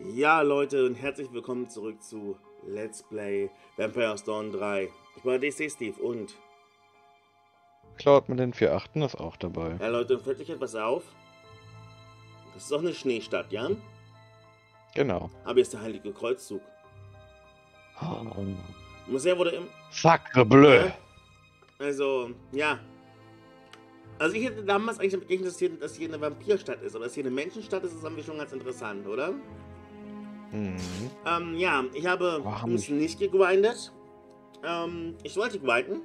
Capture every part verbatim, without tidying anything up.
Ja, Leute, und herzlich willkommen zurück zu Let's Play Vampires Dawn drei. Ich bin D C Steve und... Cloud mit den vier Achten ist auch dabei. Ja, Leute, fällt euch etwas auf? Das ist doch eine Schneestadt, ja? Genau. Aber hier ist der Heilige Kreuzzug. Museum wurde im... Sacre bleu! Ja? Also, ja. Also ich hätte damals eigentlich damit gerechnet, dass hier, dass hier eine Vampirstadt ist. Aber dass hier eine Menschenstadt ist, ist irgendwie schon ganz interessant, oder? Mhm. Ähm, ja, ich habe Warum es nicht gegrindet. Ähm, ich wollte grinden.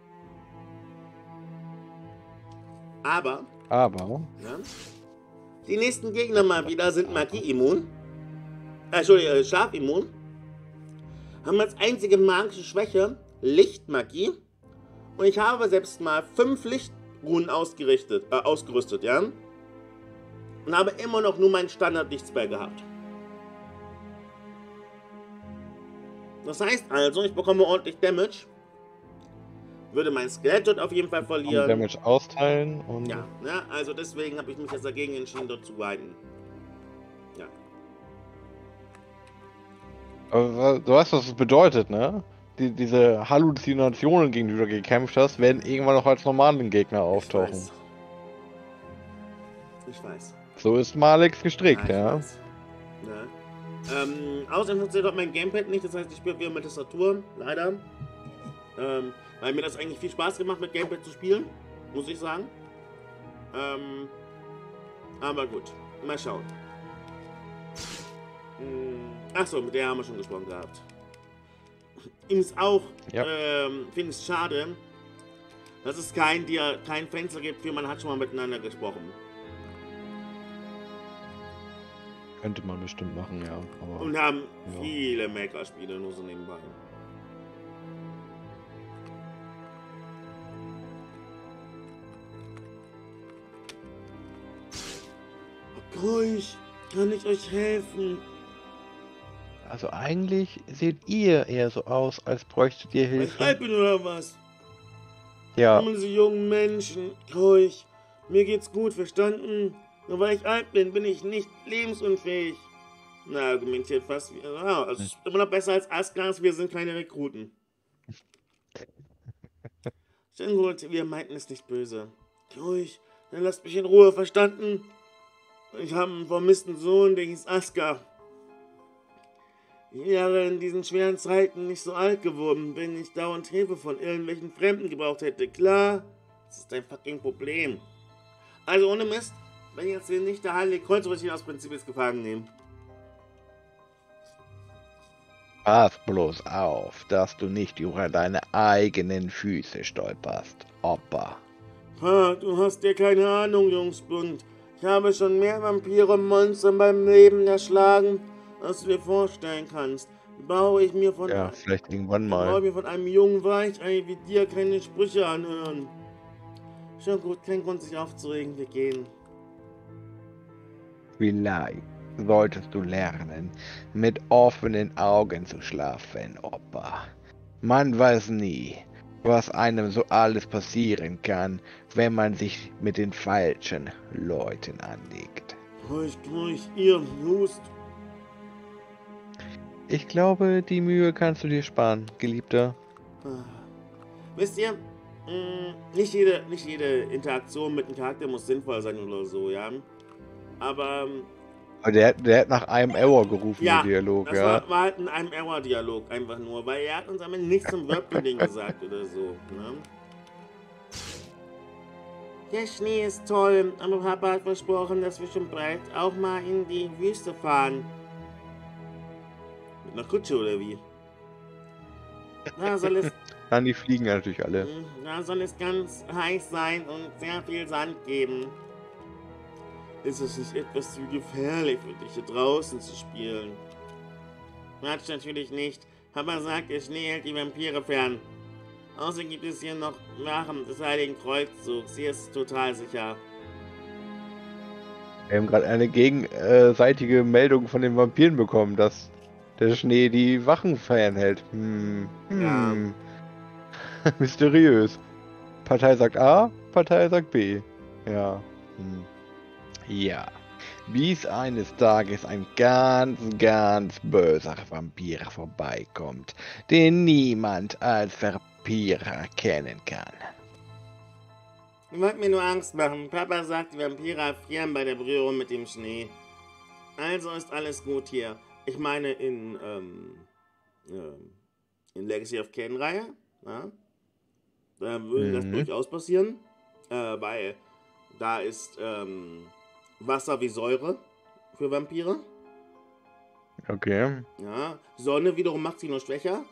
Aber, Aber, ja, die nächsten Gegner mal wieder sind Magie-immun. Äh, Entschuldigung, äh, Schlafimmun. Haben als einzige magische Schwäche Lichtmagie. Und ich habe selbst mal fünf Lichtrunen ausgerichtet, äh, ausgerüstet, ja. Und habe immer noch nur meinen Standard-Lichtspell gehabt. Das heißt also, ich bekomme ordentlich Damage. Würde mein Skelett dort auf jeden Fall verlieren. Damage austeilen und... Ja, ne? Also deswegen habe ich mich jetzt dagegen entschieden, dort zu grinden. Ja. Aber du weißt, was das bedeutet, ne? Die, diese Halluzinationen, gegen die du gekämpft hast, werden irgendwann noch als normalen Gegner auftauchen. Ich weiß. Ich weiß. So ist Malix gestrickt, Ja. ja. Ich weiß. Ja. Ähm, außerdem funktioniert auch mein Gamepad nicht, das heißt, ich spiele wieder mit Tastatur, leider. Ähm, weil mir das eigentlich viel Spaß gemacht, mit Gamepad zu spielen, muss ich sagen. Ähm, aber gut, mal schauen. Achso, mit der haben wir schon gesprochen gehabt. Ihm ist auch, Ja. ähm, finde ich es schade, dass es kein, Dia kein Fenster gibt für man hat schon mal miteinander gesprochen. Könnte man bestimmt machen, ja. Aber, Und haben ja. viele Maker-Spiele nur so nebenbei. Ruhig, kann ich euch helfen? Also eigentlich seht ihr eher so aus, als bräuchtet ihr Weil ich Hilfe. alt bin oder was? Ja. Kommen Sie jungen Menschen, ruhig. Mir geht's gut, verstanden? Nur weil ich alt bin, bin ich nicht lebensunfähig. Na, argumentiert fast wie... Ja, also ist immer noch besser als Asgars, wir sind keine Rekruten. Schon gut, wir meinten es nicht böse. Ruhig, dann lasst mich in Ruhe, verstanden? Ich habe einen vermissten Sohn, der hieß Asgar. Ich wäre in diesen schweren Zeiten nicht so alt geworden, wenn ich dauernd Hilfe von irgendwelchen Fremden gebraucht hätte. Klar, das ist ein fucking Problem. Also ohne Mist, wenn jetzt hier nicht der Heilige Kreuz, würde ich ihn aus Prinzip jetzt gefangen nehmen. Pass bloß auf, dass du nicht über deine eigenen Füße stolperst, Opa. Ha, du hast ja keine Ahnung, Jungsbund. Ich habe schon mehr Vampire und Monster in meinem Leben erschlagen, als du dir vorstellen kannst. Baue ich mir von, Ja, vielleicht irgendwann baue mal. ich mir von einem jungen Weichei wie dir keine Sprüche anhören. Schon gut, kein Grund sich aufzuregen, wir gehen. Vielleicht solltest du lernen, mit offenen Augen zu schlafen, Opa. Man weiß nie, was einem so alles passieren kann, wenn man sich mit den falschen Leuten anlegt. Ruhig, ruhig, ihr Hust. Ich glaube, die Mühe kannst du dir sparen, Geliebter. Wisst ihr, mh, nicht jede, nicht jede Interaktion mit einem Charakter muss sinnvoll sein oder so, ja. Aber Aber der, der hat nach einem Error gerufen, ja, der Dialog, das ja. war, war halt in einem Error-Dialog einfach nur, weil er hat uns am Ende nichts zum Wörterding gesagt oder so, ne? Der Schnee ist toll, aber Papa hat versprochen, dass wir schon bald auch mal in die Wüste fahren. Mit einer Kutsche oder wie? Da soll es, Dann die fliegen ja natürlich alle. da soll es ganz heiß sein und sehr viel Sand geben. Ist es nicht etwas zu gefährlich für dich, hier draußen zu spielen? Quatsch, natürlich nicht. Papa sagt, der Schnee hält die Vampire fern. Außerdem gibt es hier noch Wachen des Heiligen Kreuzzugs. Hier ist es total sicher. Wir haben gerade eine gegenseitige Meldung von den Vampiren bekommen, dass der Schnee die Wachen fernhält. Hm. Hm. Ja. Mysteriös. Partei sagt A, Partei sagt B. Ja. Hm. Ja. bis eines Tages ein ganz, ganz böser Vampir vorbeikommt, den niemand als Vampir erkennen kann. Ihr wollt mir nur Angst machen. Papa sagt, die Vampire erfrieren bei der Berührung mit dem Schnee. Also ist alles gut hier. Ich meine in, ähm, äh, in Legacy of Kain-Reihe, ja, da würde mhm. das durchaus passieren, äh, weil da ist ähm, Wasser wie Säure für Vampire. Okay. Ja, Sonne wiederum macht sie nur schwächer.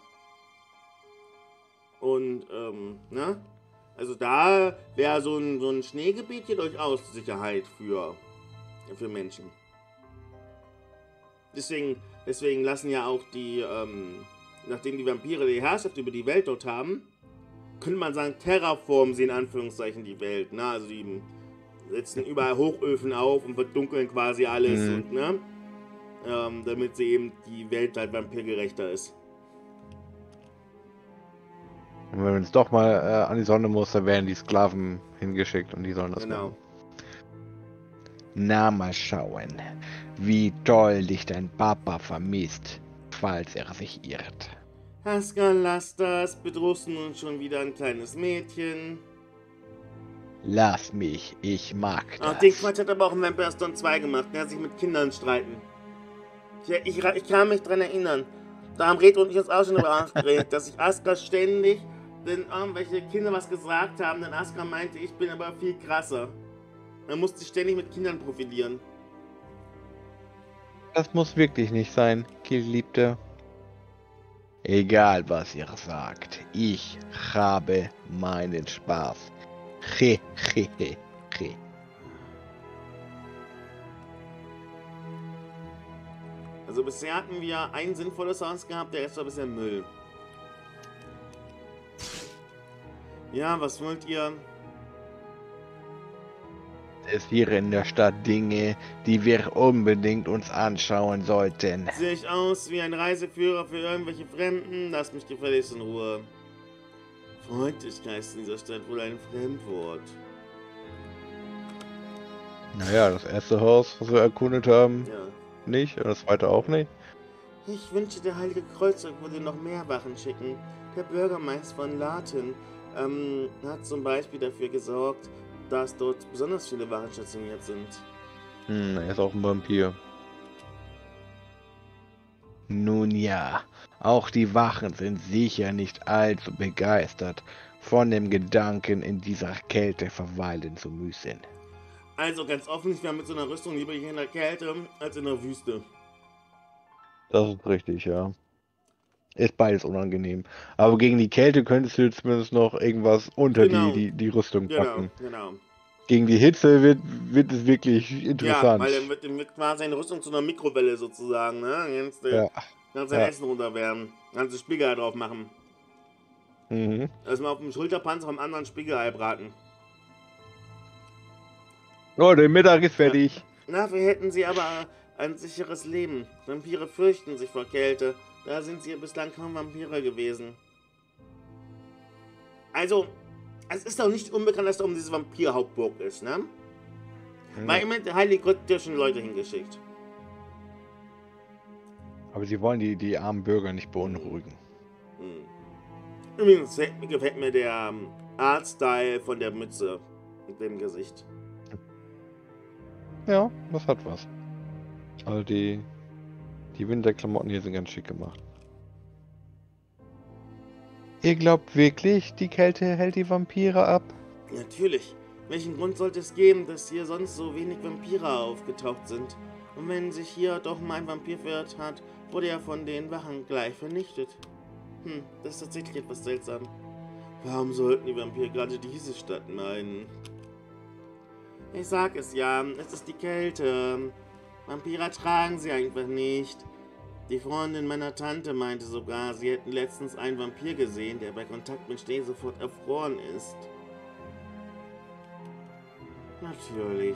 Und, ähm, ne? Also da wäre so ein, so ein Schneegebiet hier durchaus Sicherheit für, für Menschen. Deswegen, deswegen lassen ja auch die, ähm, nachdem die Vampire die Herrschaft über die Welt dort haben, könnte man sagen, terraformen sie in Anführungszeichen die Welt. Ne? Also die setzen überall Hochöfen auf und verdunkeln quasi alles, mhm. und, ne? ähm, damit sie eben die Welt halt vampirgerechter ist. Und wenn es doch mal äh, an die Sonne muss, dann werden die Sklaven hingeschickt und die sollen das genau. machen. Na, mal schauen, wie toll dich dein Papa vermisst, falls er sich irrt. Haskell, lass das. Bedrohst du nun schon wieder ein kleines Mädchen? Lass mich, ich mag das. Ach, den Quatsch hat aber auch in Vampire Stone zwei gemacht. Der hat sich mit Kindern streiten. Ich, ich, ich kann mich dran erinnern. Da haben Reto und ich uns auch schon darüber aufgeregt, dass sich Askar ständig, wenn irgendwelche Kinder was gesagt haben, dann Askar meinte, ich bin aber viel krasser. Man musste ständig mit Kindern profilieren. Das muss wirklich nicht sein, Geliebte. Egal was ihr sagt, ich habe meinen Spaß. He, he, he, he. Also bisher hatten wir ein sinnvolles Haus gehabt, der Rest war bisher Müll. Ja, was wollt ihr? Es hier in der Stadt Dinge, die wir unbedingt uns anschauen sollten. Sehe ich aus wie ein Reiseführer für irgendwelche Fremden? Lass mich gefälligst in Ruhe. Freundlichkeit ist in dieser Stadt wohl ein Fremdwort. Naja, das erste Haus, was wir erkundet haben, ja. nicht, und das zweite auch nicht. Ich wünsche, der Heilige Kreuzzug würde noch mehr Wachen schicken. Der Bürgermeister von Latin ähm, hat zum Beispiel dafür gesorgt, dass dort besonders viele Wachen stationiert sind. Hm, er ist auch ein Vampir. Nun ja, auch die Wachen sind sicher nicht allzu begeistert von dem Gedanken, in dieser Kälte verweilen zu müssen. Also ganz offen, ich wäre mit so einer Rüstung lieber hier in der Kälte als in der Wüste. Das ist richtig, ja. Ist beides unangenehm. Aber gegen die Kälte könntest du zumindest noch irgendwas unter genau. die, die, die Rüstung packen. Genau, genau. Gegen die Hitze wird, wird es wirklich interessant. Ja, weil dann wird, dann wird quasi eine Rüstung zu einer Mikrowelle sozusagen, ne? Dann kannst du ja. kannst dein ja. Essen runterwärmen. Kannst du Spiegelei drauf machen. Mhm. Erstmal auf dem Schulterpanzer vom anderen Spiegelei braten. Oh, der Mittag ist fertig. Ja. Dafür hätten sie aber ein sicheres Leben. Vampire fürchten sich vor Kälte. Da sind sie bislang kaum Vampire gewesen. Also, es ist doch nicht unbekannt, dass da um diese Vampir-Hauptburg ist, ne? Mhm. Weil immer der Heilige Gott schon Leute hingeschickt. Aber sie wollen die, die armen Bürger nicht beunruhigen. Mhm. Übrigens gefällt mir der Artstyle von der Mütze mit dem Gesicht. Ja, das hat was. Also die, die Winterklamotten hier sind ganz schick gemacht. Ihr glaubt wirklich, die Kälte hält die Vampire ab? Natürlich. Welchen Grund sollte es geben, dass hier sonst so wenig Vampire aufgetaucht sind? Und wenn sich hier doch mal ein Vampir verirrt hat, wurde er von den Wachen gleich vernichtet. Hm, das ist tatsächlich etwas seltsam. Warum sollten die Vampire gerade diese Stadt meiden? Ich sag es ja, es ist die Kälte. Vampire tragen sie einfach nicht. Die Freundin meiner Tante meinte sogar, sie hätten letztens einen Vampir gesehen, der bei Kontakt mit Schnee sofort erfroren ist. Natürlich.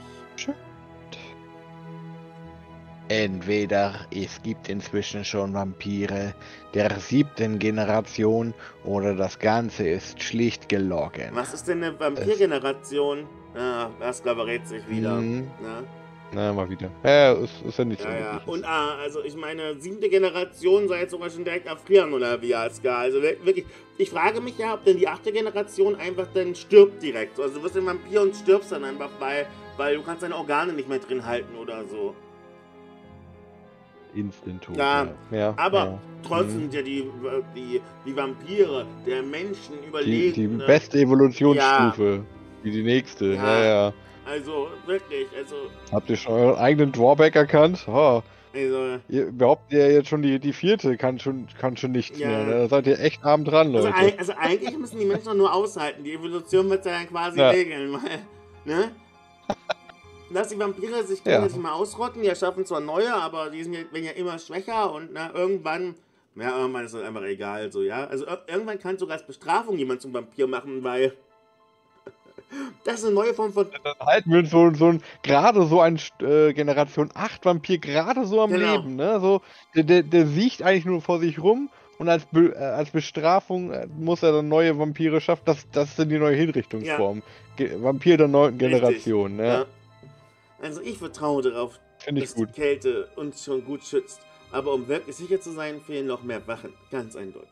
Entweder es gibt inzwischen schon Vampire der siebten Generation oder das Ganze ist schlicht gelogen. Was ist denn eine Vampirgeneration? Ah, das verrät sich wieder. Mhm. Na? Na, mal wieder. Ja, ist, ist ja nicht so Ja, ja. wirklich. Und ah, also ich meine, siebte Generation soll jetzt sogar schon direkt erfrieren oder wie, Aska? Also wirklich, ich frage mich ja, ob denn die achte Generation einfach dann stirbt direkt. Also du wirst ein Vampir und stirbst dann einfach, weil, weil du kannst deine Organe nicht mehr drin halten oder so. Instant-Tod, Ja, ja. Ja, aber ja. trotzdem Mhm. sind ja die, die, die Vampire der Menschen Die, die überlegen. Ne? beste Ja, Evolutionsstufe. Wie die nächste. Ja, ja. ja. Also wirklich, also, Habt ihr schon euren eigenen Drawback erkannt? Oh, also, ihr behauptet ja jetzt schon, die, die vierte kann schon, kann schon nichts mehr. Ne? ja. Da seid ihr echt arm dran, Also, Leute. ei- also eigentlich müssen die Menschen doch nur aushalten. Die Evolution wird ja dann quasi Ja, regeln, weil, ne? Lass die Vampire sich ja. gegenseitig mal ausrotten, die erschaffen zwar neue, aber die sind ja, werden ja immer schwächer und na, irgendwann, ja, irgendwann ist das einfach egal, so, ja. Also ir- irgendwann kann sogar als Bestrafung jemand zum Vampir machen, weil das ist eine neue Form von, Dann halten wir uns so, so ein, gerade so ein äh, Generation acht Vampir gerade so am genau, Leben, ne? So, der, der, der siecht eigentlich nur vor sich rum und als, Be äh, als Bestrafung äh, muss er dann neue Vampire schaffen. Das, das sind die neue ja, Hinrichtungsform. Ge Vampir der neunten richtig, Generation, ne? ja. Also ich vertraue darauf, Finde ich dass die gut. Kälte uns schon gut schützt. Aber um wirklich sicher zu sein, fehlen noch mehr Wachen. Ganz eindeutig.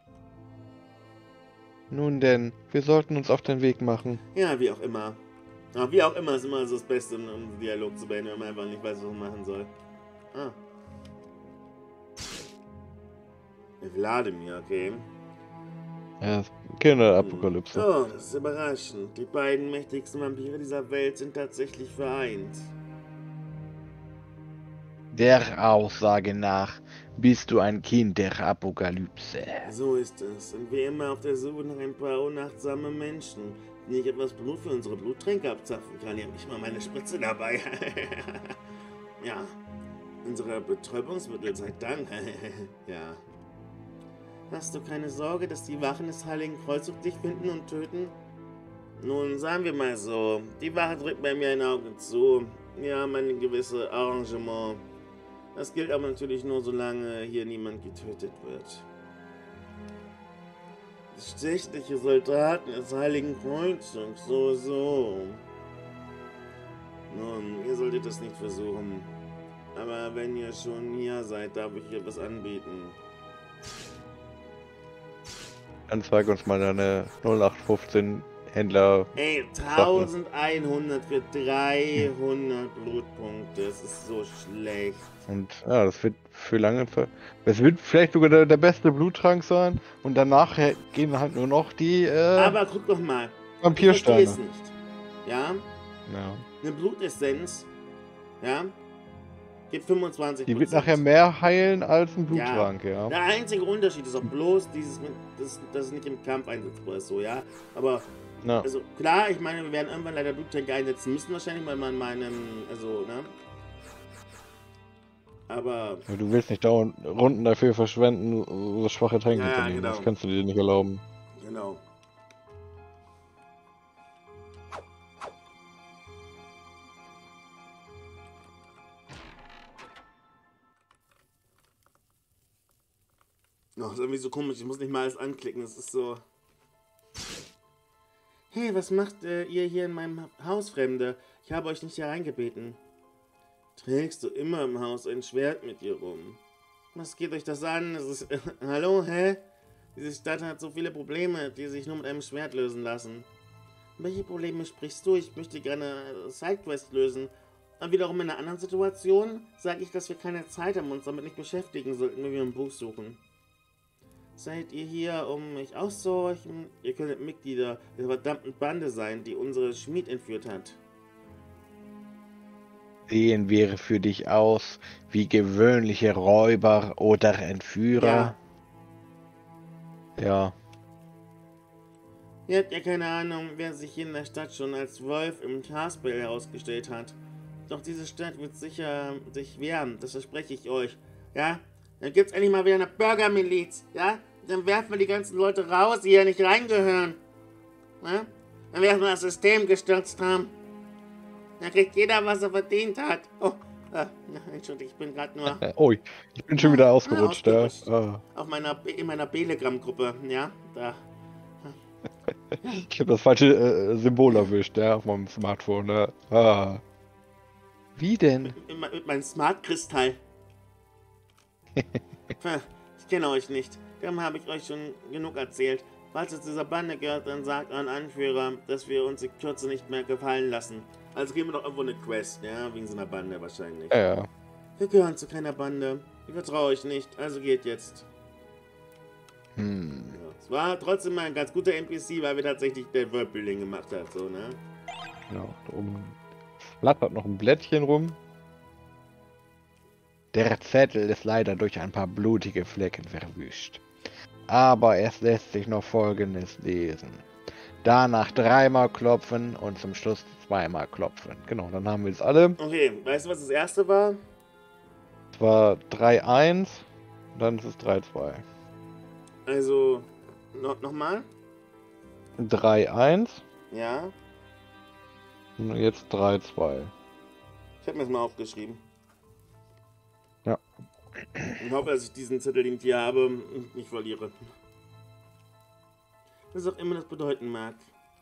Nun denn, wir sollten uns auf den Weg machen. Ja, wie auch immer. Aber wie auch immer ist immer so das Beste, um einen Dialog zu beenden, wenn man einfach nicht weiß, was man machen soll. Ah. Wladimir, okay. Ja, Kinderapokalypse. Oh, das ist überraschend. Die beiden mächtigsten Vampire dieser Welt sind tatsächlich vereint. Der Aussage nach bist du ein Kind der Apokalypse. So ist es. Und wie immer auf der Suche nach ein paar unachtsame Menschen, die ich etwas Blut für unsere Bluttränke abzapfen kann. Ich habe nicht mal meine Spritze dabei. Ja, unsere Betäubungsmittel sei Dank. Ja. Hast du keine Sorge, dass die Wachen des Heiligen Kreuzzugs dich finden und töten? Nun, sagen wir mal so, die Wache drückt bei mir ein Auge zu. Wir haben ein gewisses Arrangement. Das gilt aber natürlich nur, solange hier niemand getötet wird. Bestechliche Soldaten des Heiligen Kreuzzugs, so, so. Nun, ihr solltet das nicht versuchen. Aber wenn ihr schon hier seid, darf ich euch etwas anbieten. Dann zeig uns mal deine null acht fünfzehn Händler. Ey, eintausendeinhundert für dreihundert Blutpunkte. Das ist so schlecht. Und ja, das wird für lange. Ver es wird vielleicht sogar der, der beste Bluttrank sein. Und danach äh, gehen halt nur noch die äh, Aber guck doch mal. Ich Vampirsteine. verstehe es nicht. Ja? Ja. Eine Blutessenz. Ja? Gibt fünfundzwanzig Die wird nachher mehr heilen als ein Bluttrank, ja. ja. Der einzige Unterschied ist auch bloß dieses, mit, das, das ist nicht im Kampf einsetzbar ist, so, ja. Aber, ja. also klar, ich meine, wir werden irgendwann leider Bluttränke einsetzen müssen, wahrscheinlich, weil man meinem, also, ne. Aber. Aber du willst nicht dauernd Runden dafür verschwenden, so schwache Tränke Ja, zu nehmen. genau. Das kannst du dir nicht erlauben. Genau. Oh, das ist irgendwie so komisch, ich muss nicht mal alles anklicken, das ist so... Hey, was macht äh, ihr hier in meinem Haus, Fremde? Ich habe euch nicht hier reingebeten. Trägst du immer im Haus ein Schwert mit dir rum? Was geht euch das an? Das ist, äh, hallo, hä? Diese Stadt hat so viele Probleme, die sich nur mit einem Schwert lösen lassen. Welche Probleme sprichst du? Ich möchte gerne Sidequest lösen. Aber wiederum in einer anderen Situation sage ich, dass wir keine Zeit haben und uns damit nicht beschäftigen sollten, wenn wir ein Buch suchen. Seid ihr hier, um mich auszuhorchen? Ihr könntet Mitglieder der verdammten Bande sein, die unsere Schmied entführt hat. Sehen wir für dich aus wie gewöhnliche Räuber oder Entführer? Ja. Ja. Ihr habt ja keine Ahnung, wer sich hier in der Stadt schon als Wolf im Casper herausgestellt hat. Doch diese Stadt wird sicher sich wehren, das verspreche ich euch. Ja? Dann gibt's endlich mal wieder eine Bürgermiliz, ja? Dann werfen wir die ganzen Leute raus, die hier nicht reingehören. Ja? Wenn wir erstmal das System gestürzt haben. Dann kriegt jeder, was er verdient hat. Oh, äh, Entschuldigung, ich bin gerade nur... Oh, ich bin schon wieder ausgerutscht, ja. ausgerutscht. Ah. Auf meiner, in meiner Telegram-Gruppe, ja? Da. Ich habe das falsche äh, Symbol erwischt, ja, auf meinem Smartphone, ja. Ah. Wie denn? Mit, mit, mit meinem Smart-Kristall. Ich kenne euch nicht. Darum habe ich euch schon genug erzählt. Falls es dieser Bande gehört, dann sagt euren Anführer, dass wir uns die Kürze nicht mehr gefallen lassen. Also geben wir doch irgendwo eine Quest, ja? Wegen so einer Bande wahrscheinlich. Ja, ja. Wir gehören zu keiner Bande. Ich vertraue euch nicht, also geht jetzt. Hm. Ja, es war trotzdem mal ein ganz guter N P C, weil wir tatsächlich der Wörpling gemacht hat, so, ne? Genau, da oben flattert noch ein Blättchen rum. Der Zettel ist leider durch ein paar blutige Flecken verwischt. Aber es lässt sich noch Folgendes lesen. Danach dreimal klopfen und zum Schluss zweimal klopfen. Genau, dann haben wir es alle. Okay, weißt du, was das erste war? Es war drei eins, dann ist es drei zwei. Also, no nochmal? drei eins Ja. und jetzt drei zwei. Ich habe mir das mal aufgeschrieben. Ja. Ich hoffe, dass ich diesen Zettel, den ich hier habe, nicht verliere. Was auch immer das bedeuten mag.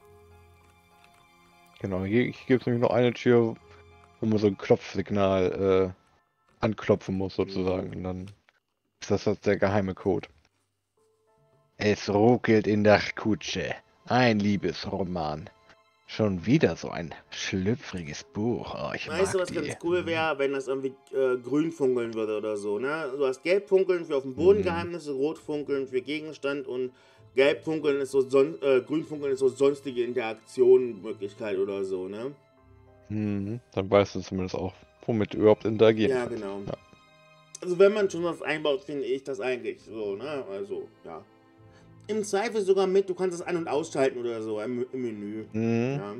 Genau, hier gibt es nämlich noch eine Tür, wo man so ein Klopfsignal äh, anklopfen muss sozusagen. Und dann ist das, das der geheime Code. Es ruckelt in der Kutsche. Ein Liebesroman. Schon wieder so ein schlüpfriges Buch. Oh, ich Weißt du, mag was die. ganz cool wäre, wenn das irgendwie äh, grün funkeln würde oder so, ne? Du hast gelb funkeln für auf dem Boden Mhm. Geheimnisse, rot funkeln für Gegenstand und gelb funkeln ist so son äh, grün funkeln ist so sonstige Interaktionmöglichkeit oder so, ne? Mhm. Dann weißt du zumindest auch, womit du überhaupt interagieren Ja, kannst. genau. Ja. Also wenn man schon was einbaut, finde ich das eigentlich so, ne? Also, ja. Im Zweifel sogar mit, du kannst es an- und ausschalten oder so im, im Menü. Mhm. Ja.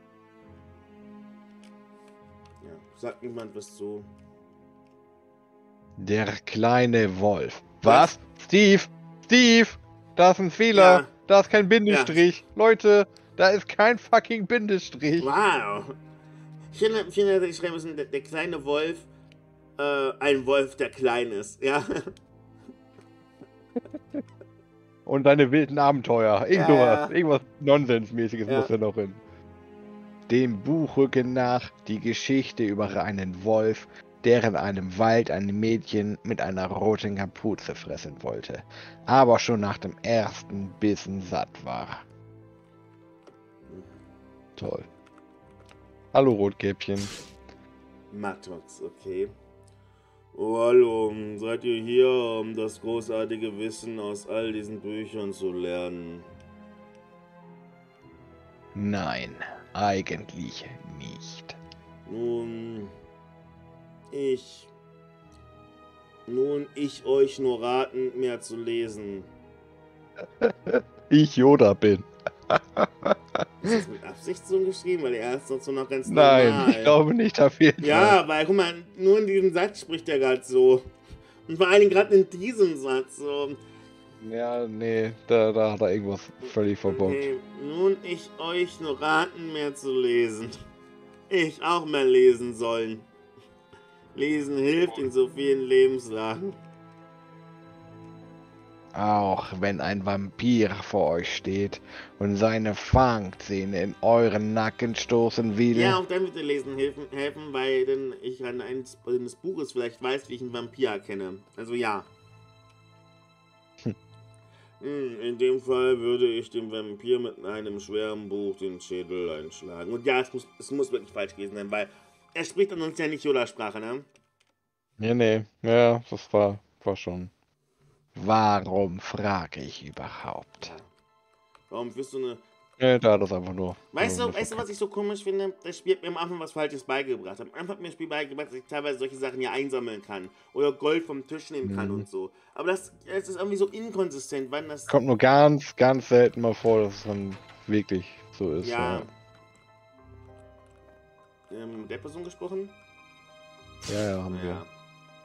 Ja, sagt niemand was zu. Der kleine Wolf. Was? Was? Steve! Steve! Da ist ein Fehler! Ja. Da ist kein Bindestrich! Leute, da ist kein fucking Bindestrich! Wow. Ich finde, ich finde dass ich schreiben müssen, der, der kleine Wolf, äh, ein Wolf, der klein ist, ja. Und deine wilden Abenteuer. Irgend Ja, sowas. ja. Irgendwas Nonsensmäßiges Ja. muss da noch hin. Dem Buchrücken nach die Geschichte über einen Wolf, der in einem Wald ein Mädchen mit einer roten Kapuze fressen wollte, aber schon nach dem ersten Bissen satt war. Toll. Hallo Rotkäppchen. Matrox, okay. Oh, hallo, seid ihr hier, um das großartige Wissen aus all diesen Büchern zu lernen? Nein, eigentlich nicht. Nun, ich... Nun, ich euch nur raten, mehr zu lesen. Ich Yoda bin. Ist das mit Absicht so geschrieben? Weil er ist doch so noch ganz normal. Nein, ich glaube nicht auf jeden Fall. Ja, weil, guck mal, nur in diesem Satz spricht er gerade so. Und vor allen Dingen gerade in diesem Satz so. Ja, nee, da, da hat er irgendwas völlig verbockt. Okay, nun ich euch nur raten, mehr zu lesen. Ich auch mehr lesen sollen. Lesen hilft in so vielen Lebenslagen. Auch wenn ein Vampir vor euch steht und seine Fangzähne in euren Nacken stoßen will. Ja, auch dann wird dir Lesen helfen, helfen weil denn ich an eines des Buches vielleicht weiß, wie ich einen Vampir erkenne. Also ja. Hm. Hm, in dem Fall würde ich dem Vampir mit einem schweren Buch den Schädel einschlagen. Und ja, es muss, es muss wirklich falsch gewesen sein, weil er spricht an uns ja nicht Yoda-Sprache, ne? Nee, nee, ja, das war, war schon. Warum frage ich überhaupt? Warum wirst du eine... Nee, da hat das einfach nur. Weißt nur du, weißt du, was ich so komisch finde? Das Spiel hat mir am Anfang was Falsches beigebracht. Am Anfang hat mir das Spiel beigebracht, dass ich teilweise solche Sachen ja einsammeln kann. Oder Gold vom Tisch nehmen kann Mhm. und so. Aber das, das ist irgendwie so inkonsistent, wann das... Kommt nur ganz, ganz selten mal vor, dass es dann wirklich so ist. Ja. Ähm, mit der Person gesprochen? Ja, ja, ja haben wir. Ja.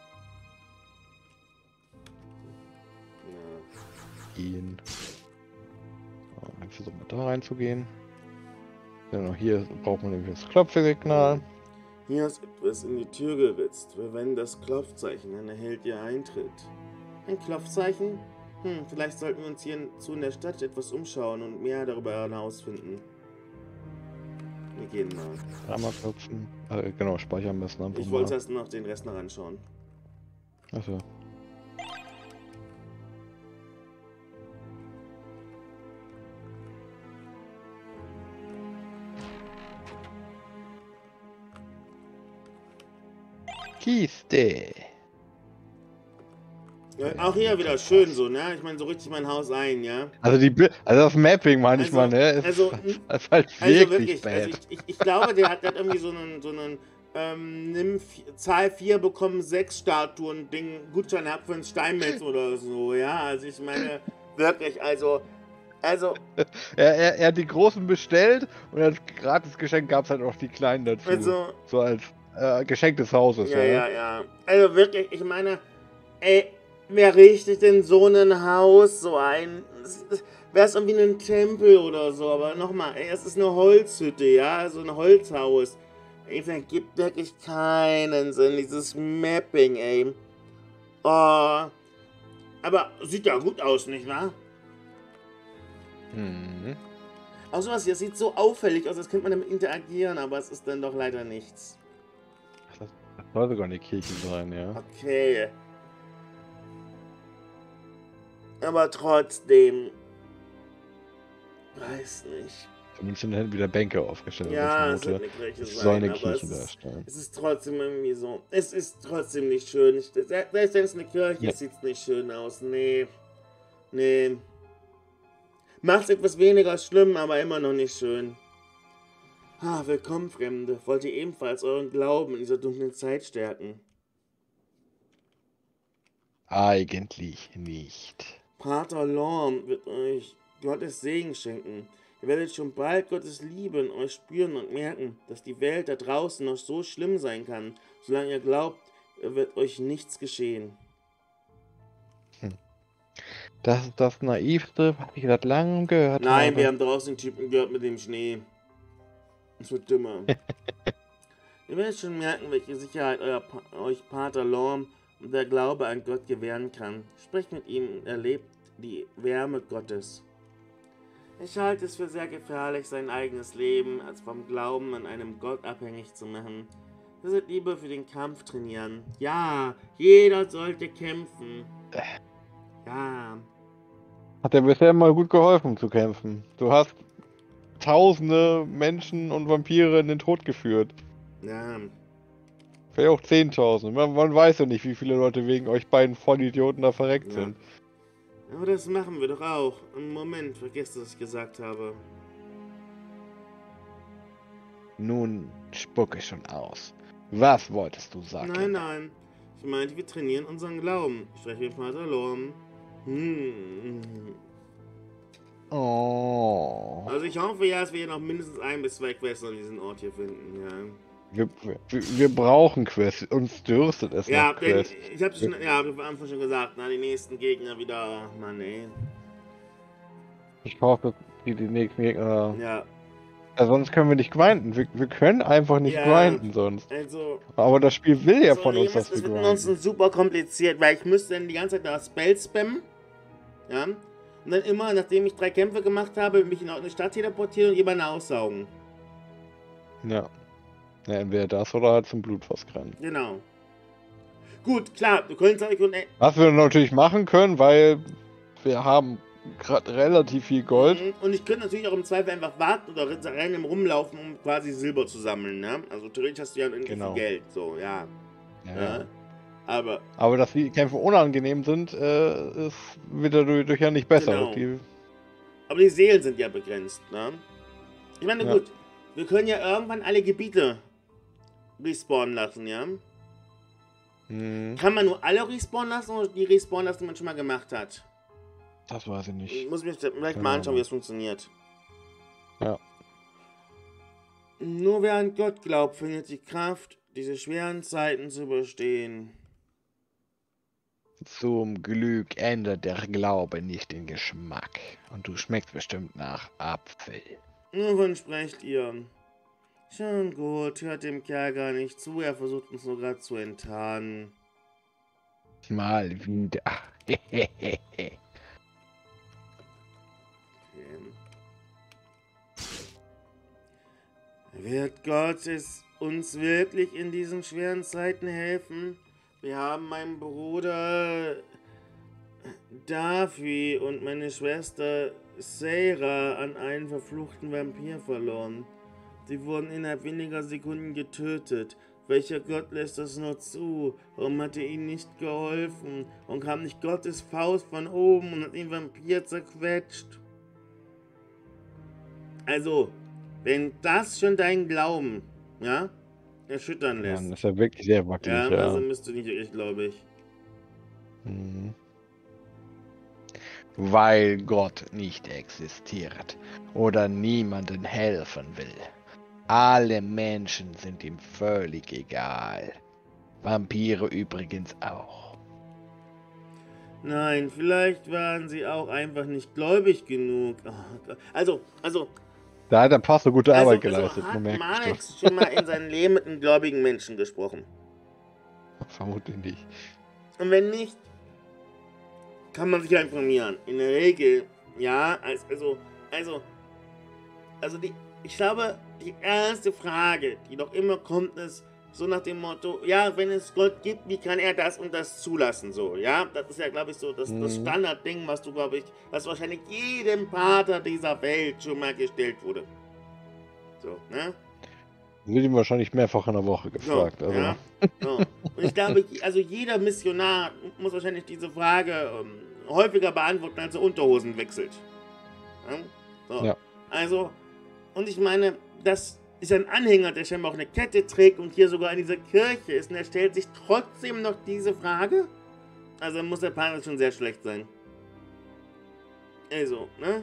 Ja. Gehen. So, dann versuchen wir da reinzugehen. Genau, hier braucht man nämlich das Klopfsignal. Hier ist etwas in die Tür geritzt. Verwende das Klopfzeichen, dann erhält ihr Eintritt. Ein Klopfzeichen? Hm, vielleicht sollten wir uns hier zu in der Stadt etwas umschauen und mehr darüber herausfinden. Ihr Kinder. Einmal klopfen. Äh, genau, speichern müssen. Einfach Ich wollte mal. erst noch den Rest noch anschauen. Achso. Kiste. Ja, auch hier wieder schön so, ne? Ich meine, so richtig mein Haus ein, ja? Also die Bi also das Mapping manchmal, Also, ne? Ist, also, das ist halt Also wirklich, wirklich, bad. also ich, ich, ich glaube, der hat, der hat irgendwie so einen, so einen ähm, nimm vier, Zahl vier, bekommen sechs Statuen, Ding, Gutschein ab für ein Steinmetz oder so, ja? Also ich meine, wirklich, also, also, Er, er, er hat die großen bestellt und als Gratisgeschenk gab es halt auch die kleinen dazu. also, So als äh, Geschenk des Hauses, ja, ja. ja, ja. Also wirklich, ich meine, ey, wer richtet denn so ein Haus, so ein, wäre es irgendwie ein Tempel oder so, aber nochmal, ey, es ist eine Holzhütte, ja, so ein Holzhaus. Ey, das gibt wirklich keinen Sinn, dieses Mapping, ey. Oh, aber sieht ja gut aus, nicht wahr? Mhm. Auch sowas hier, das sieht so auffällig aus, als könnte man damit interagieren, aber es ist dann doch leider nichts. Das, das soll sogar eine Kirche sein, ja. Okay. Aber trotzdem. Weiß nicht. Zumindest sind dann wieder Bänke aufgestellt. Ja, also es ich wird eine Kirche es sein, soll eine aber Kirche es ist, darstellen. es ist trotzdem irgendwie so. Es ist trotzdem nicht schön. Ich, selbst wenn es eine Kirche Ja. ist, sieht es nicht schön aus. Nee. Nee. Macht's etwas weniger schlimm, aber immer noch nicht schön. Ah, willkommen, Fremde. Wollt ihr ebenfalls euren Glauben in dieser dunklen Zeit stärken? Eigentlich nicht. Pater Lorm wird euch Gottes Segen schenken. Ihr werdet schon bald Gottes Liebe in euch spüren und merken, dass die Welt da draußen noch so schlimm sein kann. Solange ihr glaubt, wird euch nichts geschehen. Das ist das Naivste, was ich seit langem gehört Nein, habe. wir haben draußen den Typen gehört mit dem Schnee. Es wird dümmer. Ihr werdet schon merken, welche Sicherheit euer pa euch Pater Lorm und der Glaube an Gott gewähren kann. Sprecht mit ihm und erlebt die Wärme Gottes. Ich halte es für sehr gefährlich, sein eigenes Leben als vom Glauben an einem Gott abhängig zu machen. Ihr sollt lieber für den Kampf trainieren. Ja, jeder sollte kämpfen. Ja. Hat dir bisher mal gut geholfen zu kämpfen. Du hast tausende Menschen und Vampire in den Tod geführt. Ja. Vielleicht auch zehntausend. Man, man weiß ja nicht, wie viele Leute wegen euch beiden Vollidioten da verreckt Ja. sind. Aber das machen wir doch auch. Im Moment, vergesst, was ich gesagt habe. Nun spucke schon aus. Was wolltest du sagen? Nein, nein. Ich meinte, wir trainieren unseren Glauben. Ich spreche mit Pater Lorm. Hm. Oh. Also ich hoffe ja, dass wir hier noch mindestens ein bis zwei Quests an diesem Ort hier finden, ja. Wir, wir, wir brauchen Quests. Uns dürstet es Ja, nach denn Quests. ich hab's schon, ja, am Anfang schon gesagt, na, die nächsten Gegner wieder, Mann, ey. Ich hoffe, die, die nächsten Gegner... Ja, Ja, sonst können wir nicht grinden. Wir, wir können einfach nicht Ja. grinden sonst. also, Aber das Spiel will ja so, von nee, uns, das dass wir wird uns grinden. super kompliziert, weil ich müsste dann die ganze Zeit da Spell spammen, ja, und dann immer, nachdem ich drei Kämpfe gemacht habe, mich in eine Stadt teleportieren und jemanden aussaugen. Ja. Ja, entweder das oder halt zum Blutfass rennen. Genau. Gut, klar, du könntest euch und Was wir natürlich machen können, weil wir haben gerade relativ viel Gold. Mhm. Und ich könnte natürlich auch im Zweifel einfach warten oder rennen rumlaufen, um quasi Silber zu sammeln, ne? Also theoretisch hast du ja irgendwie Genau. viel Geld, so, ja. Ja. ja. Aber, Aber dass die Kämpfe unangenehm sind, äh, ist wieder durch, durch ja nicht besser. Genau. Die, aber die Seelen sind ja begrenzt, ne? Ich meine, Ja. gut, wir können ja irgendwann alle Gebiete respawnen lassen, ja? hm, Kann man nur alle respawnen lassen oder die respawnen lassen, die man schon mal gemacht hat? das weiß ich Ich nicht. muss mir vielleicht Keine mal anschauen, Ahnung. wie das funktioniert. Ja. Nur wer an Gott glaubt, findet die Kraft, diese schweren Zeiten zu überstehen. Zum Glück ändert der Glaube nicht den Geschmack. Und du schmeckst bestimmt nach Apfel. Wovon sprecht ihr? Schon gut, hört dem Kerl gar nicht zu, er versucht uns nur gerade zu enttarnen. Mal wieder. Okay. Wird Gott es uns wirklich in diesen schweren Zeiten helfen? Wir haben meinen Bruder Davi und meine Schwester Sarah an einen verfluchten Vampir verloren. Sie wurden innerhalb weniger Sekunden getötet. Welcher Gott lässt das nur zu? Warum hat er ihnen nicht geholfen? Und kam nicht Gottes Faust von oben und hat den Vampir zerquetscht? Also, wenn das schon deinen Glauben, ja, erschüttern lässt. Mann, das ist ja wirklich sehr wackelig, ja, ja. also müsste nicht wirklich, glaube ich. Mhm. Weil Gott nicht existiert oder niemandem helfen will. Alle Menschen sind ihm völlig egal. Vampire übrigens auch. Nein, vielleicht waren sie auch einfach nicht gläubig genug. Oh, also, also, Da hat der Pastor gute also, Arbeit also geleistet, hat man merkt es Marx schon mal in seinem Leben mit einem gläubigen Menschen gesprochen? doch. Vermutlich nicht. Und wenn nicht, kann man sich ja informieren. In der Regel, ja, also, also, also die, ich glaube, die erste Frage, die doch immer kommt, ist so nach dem Motto, ja, wenn es Gott gibt, wie kann er das und das zulassen, so, ja? Das ist ja, glaube ich, so das, das Mhm. Standardding, was du, glaube ich, was wahrscheinlich jedem Pater dieser Welt schon mal gestellt wurde. So, ne? Wird ihm wahrscheinlich mehrfach in der Woche So, gefragt. Also. ja, so. Und ich glaube, also jeder Missionar muss wahrscheinlich diese Frage ähm, häufiger beantworten, als er Unterhosen wechselt. Ja? So. Ja. Also, und ich meine, das ist ein Anhänger, der scheinbar auch eine Kette trägt und hier sogar in dieser Kirche ist und er stellt sich trotzdem noch diese Frage. Also muss der Pater schon sehr schlecht sein. Also, ne?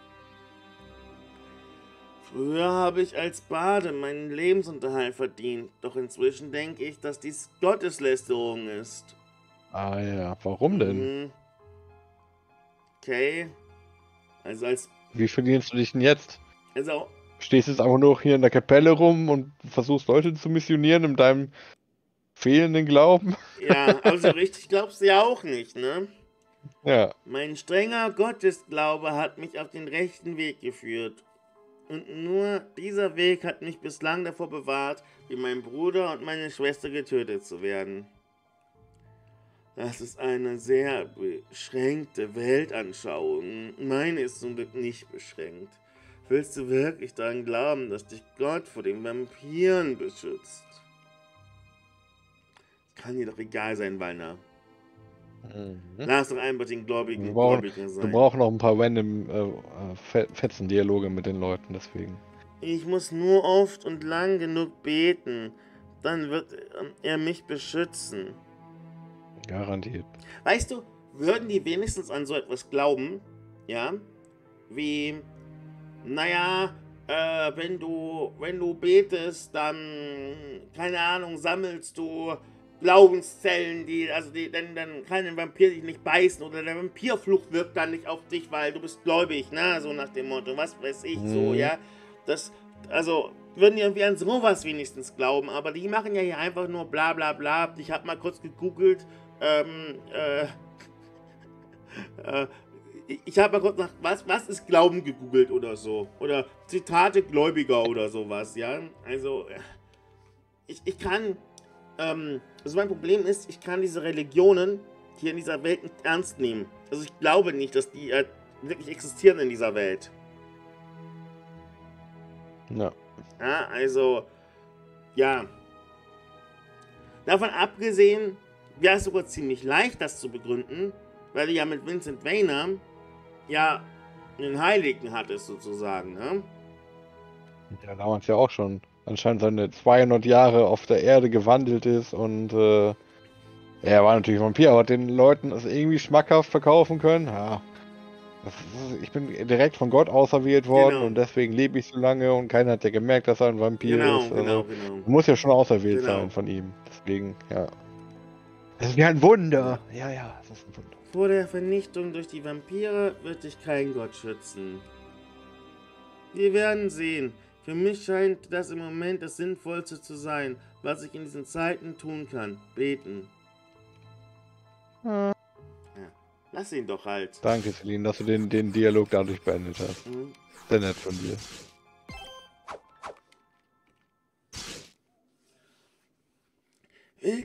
Früher habe ich als Bade meinen Lebensunterhalt verdient, doch inzwischen denke ich, dass dies Gotteslästerung ist. Ah ja, warum denn? Mhm. Okay. Also als... Wie verdienst du dich denn jetzt? Also... Stehst jetzt einfach nur hier in der Kapelle rum und versuchst Leute zu missionieren in deinem fehlenden Glauben? Ja, aber so richtig glaubst du ja auch nicht, ne? Ja. Mein strenger Gottesglaube hat mich auf den rechten Weg geführt. Und nur dieser Weg hat mich bislang davor bewahrt, wie mein Bruder und meine Schwester getötet zu werden. Das ist eine sehr beschränkte Weltanschauung. Meine ist zum Glück nicht beschränkt. Willst du wirklich daran glauben, dass dich Gott vor den Vampiren beschützt? Das kann dir doch egal sein, Walner. Mhm. Lass doch einfach den Gläubigen Wir brauchen, Gläubiger wir sein. brauchen noch ein paar random äh, Fetzen-Dialoge mit den Leuten, deswegen. Ich muss nur oft und lang genug beten. Dann wird er mich beschützen. Garantiert. Weißt du, würden die wenigstens an so etwas glauben? Ja? Wie, naja, äh, wenn du, wenn du betest, dann, keine Ahnung, sammelst du Glaubenszellen, die, also die, dann, dann kann ein Vampir dich nicht beißen oder der Vampirfluch wirkt dann nicht auf dich, weil du bist gläubig, ne? So nach dem Motto, was weiß ich, so, Mhm. ja? Das, also, würden die irgendwie an sowas wenigstens glauben, aber die machen ja hier einfach nur bla bla bla. Ich habe mal kurz gegoogelt, ähm, äh, äh, ich habe mal kurz nach, was, was ist Glauben gegoogelt oder so. Oder Zitate Gläubiger oder sowas, ja. Also, ich, ich kann, ähm, also mein Problem ist, ich kann diese Religionen hier in dieser Welt nicht ernst nehmen. Also ich glaube nicht, dass die äh, wirklich existieren in dieser Welt. Ja. Ja, also, ja. Davon abgesehen, wäre es sogar ziemlich leicht, das zu begründen, weil du ja mit Vincent Vayner ja einen Heiligen hattest, sozusagen, ne? Ja, damals ja auch schon anscheinend seine zweihundert Jahre auf der Erde gewandelt ist und äh, er war natürlich Vampir, aber hat den Leuten das irgendwie schmackhaft verkaufen können. Ja, das ist, ich bin direkt von Gott auserwählt worden Genau. und deswegen lebe ich so lange und keiner hat ja gemerkt, dass er ein Vampir Genau, ist. Also, genau, genau. muss ja schon auserwählt Genau. sein von ihm. Deswegen, ja. Das ist wie ein Wunder. Ja, ja, das ist ein Wunder. Vor der Vernichtung durch die Vampire wird dich kein Gott schützen. Wir werden sehen. Für mich scheint das im Moment das Sinnvollste zu sein, was ich in diesen Zeiten tun kann. Beten. Ja. Ja, lass ihn doch halt. Danke, Celine, dass du den, den Dialog dadurch beendet hast. Hm? Sehr nett von dir.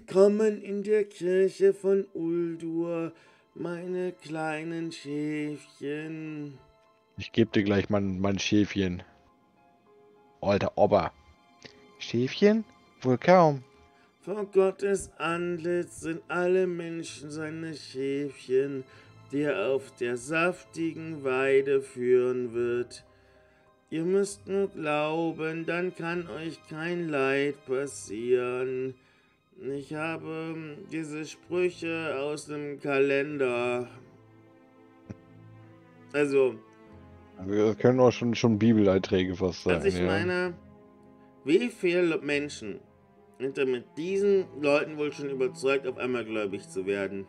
Willkommen in der Kirche von Uldur, meine kleinen Schäfchen. Ich geb dir gleich mein, mein Schäfchen. Alter Ober. Schäfchen? Wohl kaum. Vor Gottes Antlitz sind alle Menschen seine Schäfchen, die er auf der saftigen Weide führen wird. Ihr müsst nur glauben, dann kann euch kein Leid passieren. Ich habe diese Sprüche aus dem Kalender. Also, Das können auch schon, schon Bibeleinträge fast sein. also ich ja. meine, wie viele Menschen sind da mit diesen Leuten wohl schon überzeugt, auf einmal gläubig zu werden?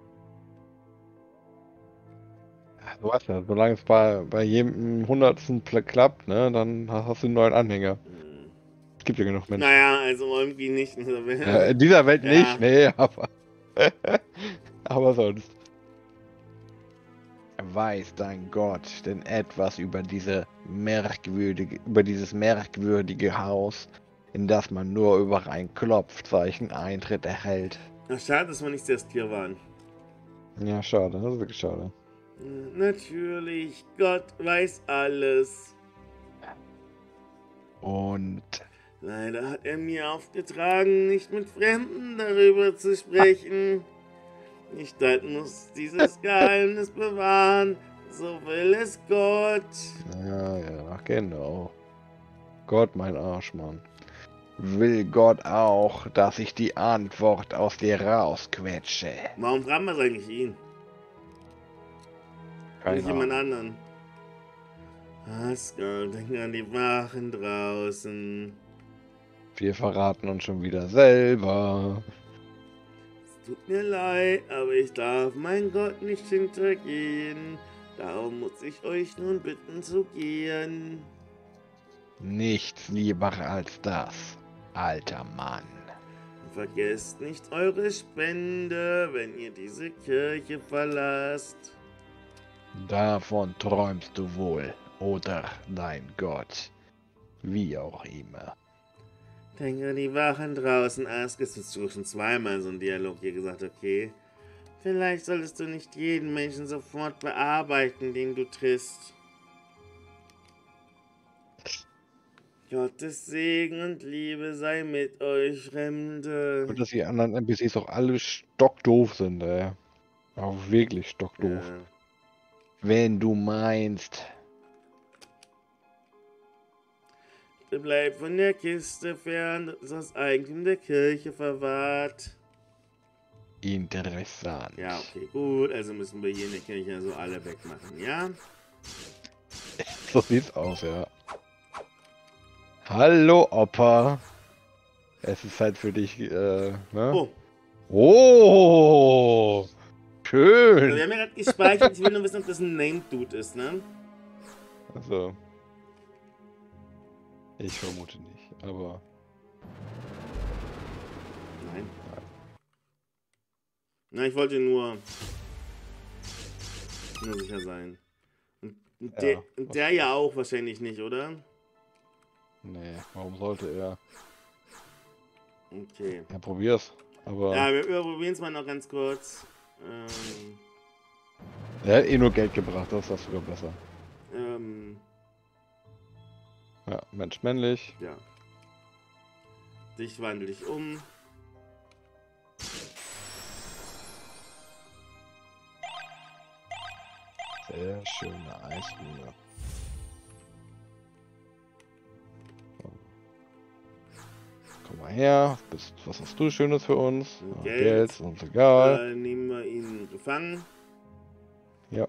Du weißt ja, solange es bei, bei jedem Hundertsten pl- klappt, ne, dann hast hast du einen neuen Anhänger. Hm. Es gibt ja genug Menschen. Naja, also irgendwie nicht. Also, Äh, in dieser Welt Ja. nicht, nee, aber. aber sonst. Weiß dein Gott denn etwas über diese merkwürdige, über dieses merkwürdige Haus, in das man nur über ein Klopfzeichen Eintritt erhält? Ach, schade, dass wir nicht erst hier waren. Ja, schade, das ist wirklich schade. Natürlich, Gott weiß alles. Und Leider hat er mir aufgetragen, nicht mit Fremden darüber zu sprechen. Die Stadt muss dieses Geheimnis bewahren, so will es Gott. ja, ja, genau. Gott, mein Arsch, Mann. Will Gott auch, dass ich die Antwort aus dir rausquetsche? Warum fragen wir eigentlich ihn? Keine Nicht jemand Ahnung. anderen. Haskell, denk an die Wachen draußen. Wir verraten uns schon wieder selber. Es tut mir leid, aber ich darf mein Gott nicht hintergehen. Darum muss ich euch nun bitten zu gehen. Nichts lieber als das, alter Mann. Vergesst nicht eure Spende, wenn ihr diese Kirche verlasst. Davon träumst du wohl, oder dein Gott. Wie auch immer. Denke, die Wachen draußen, Askes, hast du schon zweimal so einen Dialog hier gesagt, okay? Vielleicht solltest du nicht jeden Menschen sofort bearbeiten, den du triffst. Gottes Segen und Liebe sei mit euch, Fremde. Und dass die anderen N P Cs auch alle stockdoof sind, ey. Auch wirklich stockdoof. Ja. Wenn du meinst. Bleibt von der Kiste fern, das ist das Eigentum der Kirche verwahrt. Interessant. Ja, okay, gut, also müssen wir hier in der Kirche so alle wegmachen, ja? So sieht's aus, ja. Hallo, Opa. Es ist Zeit für dich, äh, ne? Oh, Oh, wir schön. haben ja gerade gespeichert, ich will nur wissen, ob das ein Named-Dude ist, ne? Also, ich vermute nicht, aber Nein. Na, ich wollte nur, nur sicher sein. Und und Ja, der, und der ja auch wahrscheinlich nicht, oder? nee, warum sollte er? Okay. Ja, probier's. Aber Ja, wir, wir probieren es mal noch ganz kurz. Ähm, er hat eh nur Geld gebracht, das ist das sogar besser. ähm, Ja, Mensch, männlich. ja. Dich wandle ich um. Sehr schöne Eisrune. So. Komm mal her. Bist, was hast du Schönes für uns? Ja, Geld. Geld ist uns egal. Äh, nehmen wir ihn gefangen. Ja.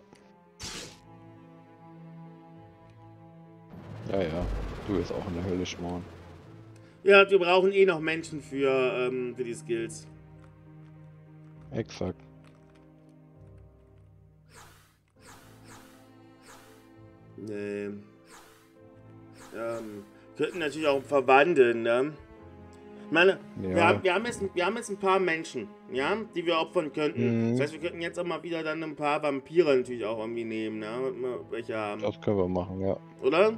Ja, ja. Du bist auch in der Hölle, Schmarrn. Ja, wir brauchen eh noch Menschen für, ähm, für die Skills. Exakt. Nee. Ähm, könnten natürlich auch verwandeln, ne? Ich meine, Ja. wir, haben, wir, haben jetzt, wir haben jetzt ein paar Menschen, ja, die wir opfern könnten. Mhm. Das heißt, wir könnten jetzt auch mal wieder dann ein paar Vampire natürlich auch irgendwie nehmen, ne? Und mal welche haben. Das können wir machen, ja. Oder?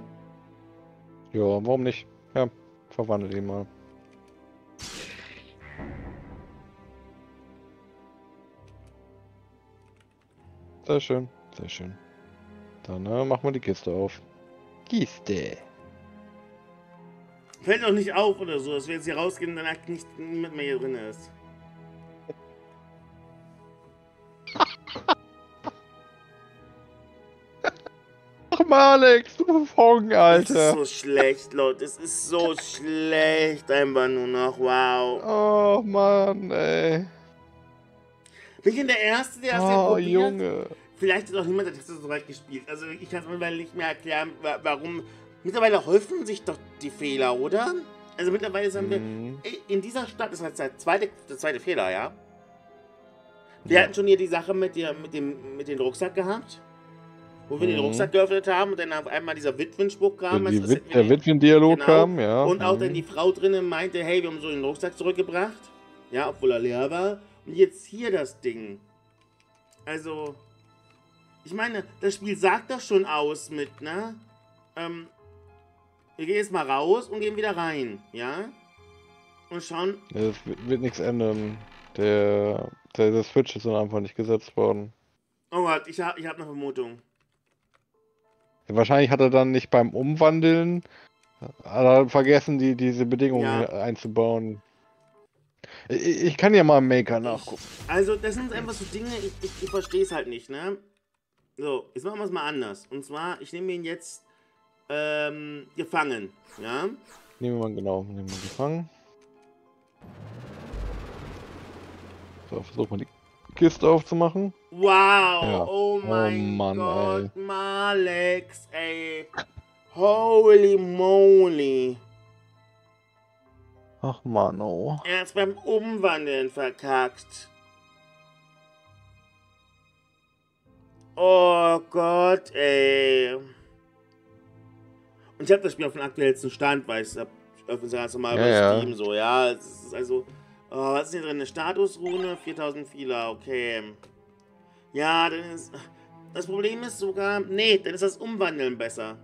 Ja, warum nicht? Ja, verwandle ihn mal. Sehr schön, sehr schön. Dann äh, machen wir die Kiste auf. Kiste. Fällt auch nicht auf oder so, dass wir jetzt hier rausgehen und danach nicht niemand mehr hier drin ist. Ach mal, Alex, du Fong, Das ist Alter. so schlecht, Leute. Es ist so schlecht. Einfach nur noch. Wow. Oh Mann, ey. Bin ich denn der Erste, der das hier Oh, probiert? Junge. Vielleicht ist auch niemand, der das so weit gespielt. Also ich kann es mir nicht mehr erklären, warum. Mittlerweile häufen sich doch die Fehler, oder? Also mittlerweile sind wir. Mhm. In dieser Stadt ist halt der zweite, der zweite Fehler, ja? Wir Ja. hatten schon hier die Sache mit, der, mit, dem, mit dem Rucksack gehabt. Wo wir Mhm. den Rucksack geöffnet haben und dann auf einmal dieser Witwenspruch kam. Wenn die also, Wit wir der den- Witwen-Dialog genau. kam, ja. Und auch Mhm. dann die Frau drinnen meinte, hey, wir haben so den Rucksack zurückgebracht. Ja, obwohl er leer war. Und jetzt hier das Ding. Also, ich meine, das Spiel sagt doch schon aus mit, ne? Ähm, wir gehen jetzt mal raus und gehen wieder rein, ja? Und schauen. Ja, das wird, wird nichts ändern. Der, der, der Switch ist dann einfach nicht gesetzt worden. Oh Gott, ich habe ich hab eine Vermutung. Ja, wahrscheinlich hat er dann nicht beim Umwandeln hat er vergessen, die, diese Bedingungen Ja. einzubauen. Ich, ich kann ja mal im Maker nachgucken. Also, das sind einfach so Dinge, ich, ich, ich verstehe es halt nicht, ne? So, jetzt machen wir es mal anders. Und zwar, ich nehme ihn jetzt ähm, gefangen, ja? Nehmen wir mal genau, nehmen wir gefangen. So, versuchen wir die Kiste aufzumachen. Wow, Ja. oh mein Oh Mann, Gott, Malex, ey. Holy moly. Ach Mann, oh. Er hat's beim Umwandeln verkackt. Oh Gott, ey. Und ich habe das Spiel auf dem aktuellsten Stand, weil ich öffne es ganz normal Ja, bei ja. Steam so, ja. Es ist also, oh, was ist hier drin? Eine Statusrune, viertausend Fehler, okay. Ja, dann ist, das Problem ist sogar, nee, dann ist das Umwandeln besser.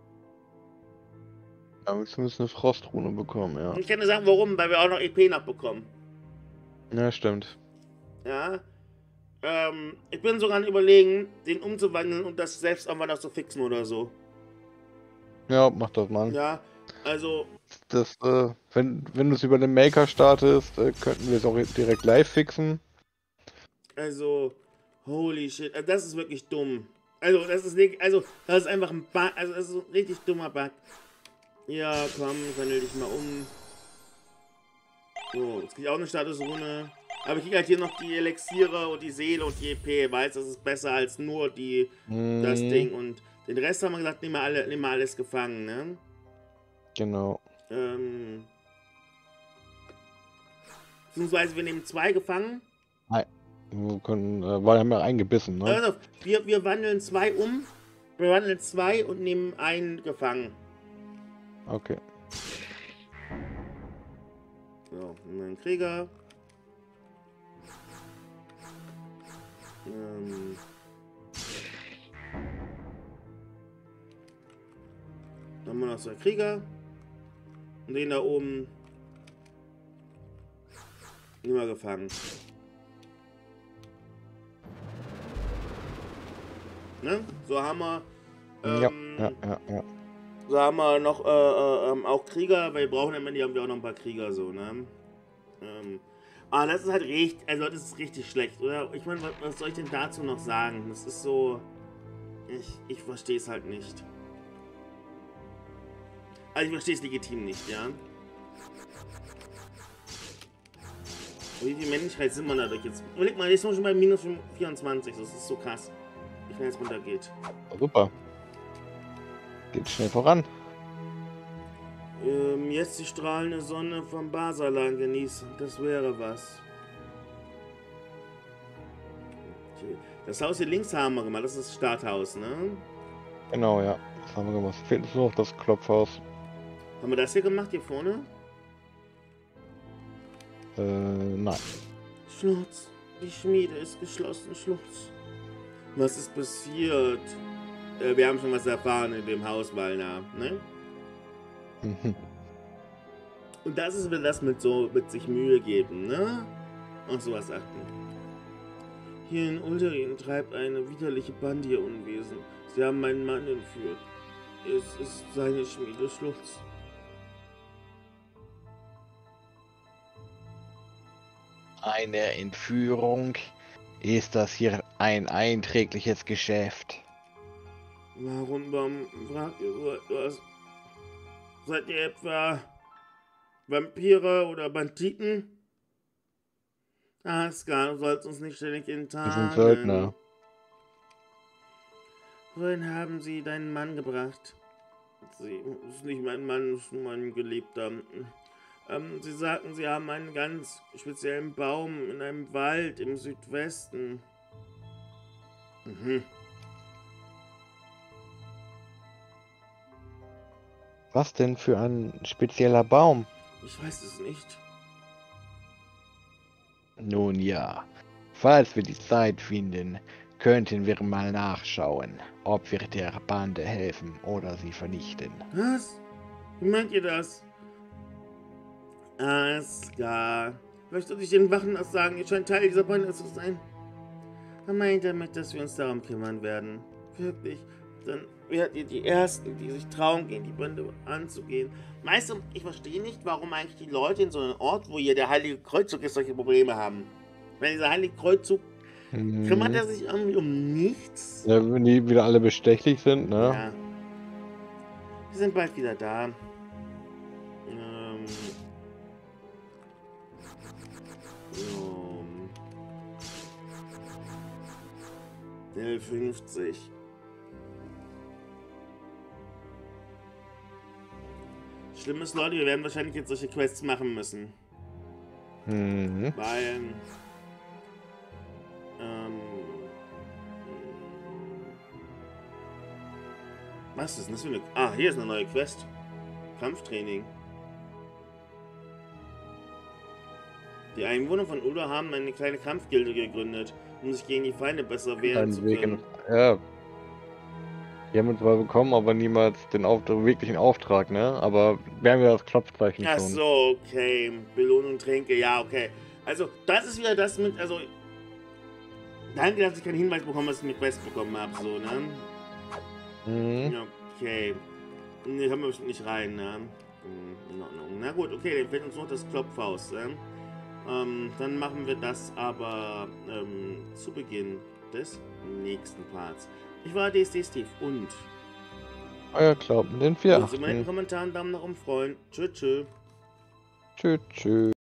Ja, wir müssen eine Frostrune bekommen, ja. Ich kann dir sagen, warum, weil wir auch noch E P nachbekommen. Ja, stimmt. Ja. Ähm, ich bin sogar an überlegen, den umzuwandeln und das selbst einfach noch zu fixen oder so. Ja, mach das mal. Ja, also, Das, äh, wenn, wenn du es über den Maker startest, äh, könnten wir es auch direkt live fixen. also, holy shit, also das ist wirklich dumm. Also, das ist nicht, also, das ist einfach ein Bug, also, das ist ein richtig dummer Bug. Ja, komm, wandel dich mal um. So, jetzt krieg ich auch eine Statusrune. Aber ich krieg halt hier noch die Elixiere und die Seele und die E P, weißt du, das ist besser als nur die, Mhm. das Ding. Und den Rest haben wir gesagt, nehmen wir, alle, nehmen wir alles gefangen, ne? Genau. Ähm. Beziehungsweise wir nehmen zwei gefangen. Wir können, äh, weil wir haben ja eingebissen, ne? Also, wir, wir wandeln zwei um. Wir wandeln zwei und nehmen einen gefangen. Okay. So, nehmen wir einen Krieger. Ähm. Dann haben wir noch zwei Krieger. Und den da oben nehmen wir gefangen. Ne? So haben wir. Ähm, ja, ja, ja, ja. So haben wir noch äh, äh, ähm, auch Krieger, weil wir brauchen am Ende haben wir auch noch ein paar Krieger so, ne? Ähm, aber das ist halt richtig, also das ist richtig schlecht, oder? Ich meine, was, was soll ich denn dazu noch sagen? Das ist so. Ich, ich verstehe es halt nicht. Also ich verstehe es legitim nicht, ja? Wie viel Männlichkeit sind wir dadurch jetzt? Überleg mal, jetzt sind wir schon bei minus vierundzwanzig, das ist so krass. Wie schnell es runtergeht. Super. Geht schnell voran. Ähm, jetzt die strahlende Sonne vom Basalan genießen. Das wäre was. Okay. Das Haus hier links haben wir gemacht. Das ist das Starthaus, ne? Genau, ja. Das haben wir gemacht. Fehlt uns nur noch das Klopfhaus. Haben wir das hier gemacht, hier vorne? Äh, nein. Schlotz. Die Schmiede ist geschlossen, Schlotz. Was ist passiert? Äh, wir haben schon was erfahren in dem Haus, Walna, ne? Mhm. Und das ist wieder das mit so, mit sich Mühe geben, ne? Und sowas achten. Hier in Ulderin treibt eine widerliche Bande ihr Unwesen. Sie haben meinen Mann entführt. Es ist seine Schmiedeschlutz. Eine Entführung? Ist das hier ein einträgliches Geschäft? Warum, warum fragt ihr so etwas? Seid ihr etwa Vampire oder Banditen? Aska, du sollst uns nicht ständig Wir sind enttarnen. Söldner. Wohin haben sie deinen Mann gebracht? Sie ist nicht mein Mann, ist mein Geliebter. Ähm, sie sagten, sie haben einen ganz speziellen Baum in einem Wald im Südwesten. Mhm. Was denn für ein spezieller Baum? Ich weiß es nicht. Nun ja, falls wir die Zeit finden, könnten wir mal nachschauen, ob wir der Bande helfen oder sie vernichten. Was? Wie meint ihr das? Aska. Möchtest du dich den Wachen das sagen? Ihr scheint Teil dieser Bande zu sein. Er meint damit, dass wir uns darum kümmern werden. Wirklich. Dann werdet ihr die Ersten, die sich trauen, gegen die Bande anzugehen. Meister, ich verstehe nicht, warum eigentlich die Leute in so einem Ort, wo hier der Heilige Kreuzzug ist, solche Probleme haben. Wenn dieser Heilige Kreuzzug, Mhm. kümmert er sich irgendwie um nichts? Ja, wenn die wieder alle bestechlich sind, ne? Ja. Wir sind bald wieder da. Ähm. So. Level fünfzig. Schlimm ist, Leute, wir werden wahrscheinlich jetzt solche Quests machen müssen. Mhm. Weil. Ähm. Was ist denn das für eine. Ah, hier ist eine neue Quest. Kampftraining. Die Einwohner von Ulder haben eine kleine Kampfgilde gegründet, um sich gegen die Feinde besser wehren zu Ein Weg können. in, ja. Die haben uns zwar bekommen, aber niemals den Auftrag, wirklichen Auftrag, ne? Aber wir haben ja das Klopfzeichen Ach schon. so, okay. Belohnung, Tränke, ja, okay. Also, das ist wieder das mit, also... Danke, dass ich keinen Hinweis bekommen habe, dass ich eine Quest bekommen habe, so, ne? Mhm. Okay. Ne, kommen wir bestimmt nicht rein, ne? Hm, in Ordnung. Na gut, okay, dann fehlt uns noch das Klopfhaus, ne? Ähm, dann machen wir das aber ähm, zu Beginn des nächsten Parts. Ich war D S D Steve und... Euer Glauben, den wir Würden Sie mal in den achten. Kommentaren Daumen nach oben freuen. Tschüss, tschüss. Tschüss, tschüss.